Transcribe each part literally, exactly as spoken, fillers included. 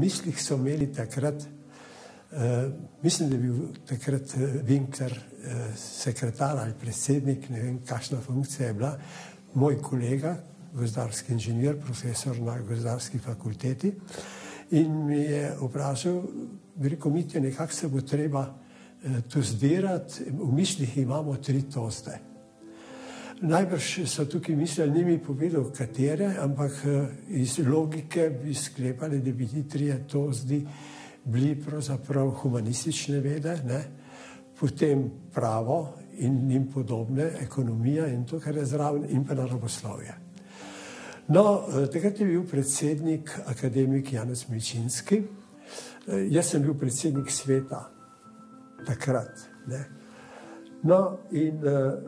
mislih so imeli takrat, uh, mislim, da je bil takrat Winkler uh, sekretar ali predsednik, ne vem, kakšna funkcija je bila, moj kolega, gozdarski inženir, profesor na gozdarski fakulteti, in mi je vprašal, bi rekel, Mitja, nekako se bo treba uh, tu zbirati, v mislih imamo tri toste. Najbrž so tukaj mislili, ni mi povedal, katere, ampak iz logike bi sklepali, da bi ti trije tozdi bili pravzaprav humanistične vede, ne? Potem pravo in njim podobne, ekonomija in to, kar je zraven, in pa naravoslovje. No, takrat je bil predsednik akademik Janez Milčinski. Jaz sem bil predsednik sveta takrat, ne? No, in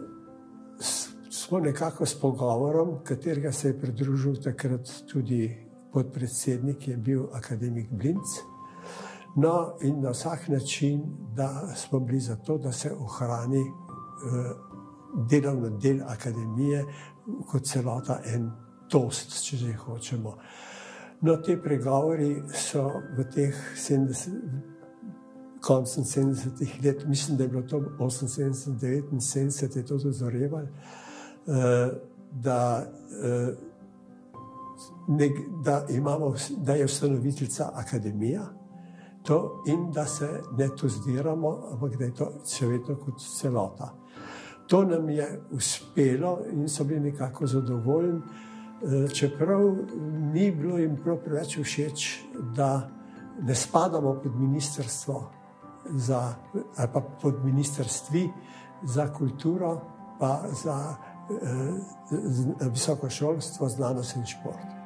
smo nekako s pogovorom, katerega se je pridružil takrat tudi podpredsednik, je bil akademik Blinc. No, in na vsak način, da smo bili za to, da se ohrani eh, delovni del akademije kot celota en tost, če že hočemo. No, te pregovori so v teh koncem sedemdesetih let, mislim, da je bilo to oseminsedemdeset, devetinsedemdeset, je to dozorevalo, Da, da, imamo, da je ustanoviteljica akademija to, in da se ne to zdiramo, ampak da je to še vedno kot celota. To nam je uspelo in so bili nekako zadovoljni, čeprav ni bilo jim prav preveč všeč, da ne spadamo pod ministrstvo za, ali pa pod ministrstvi za kulturo, pa za visoko šolstvo, znanost in šport.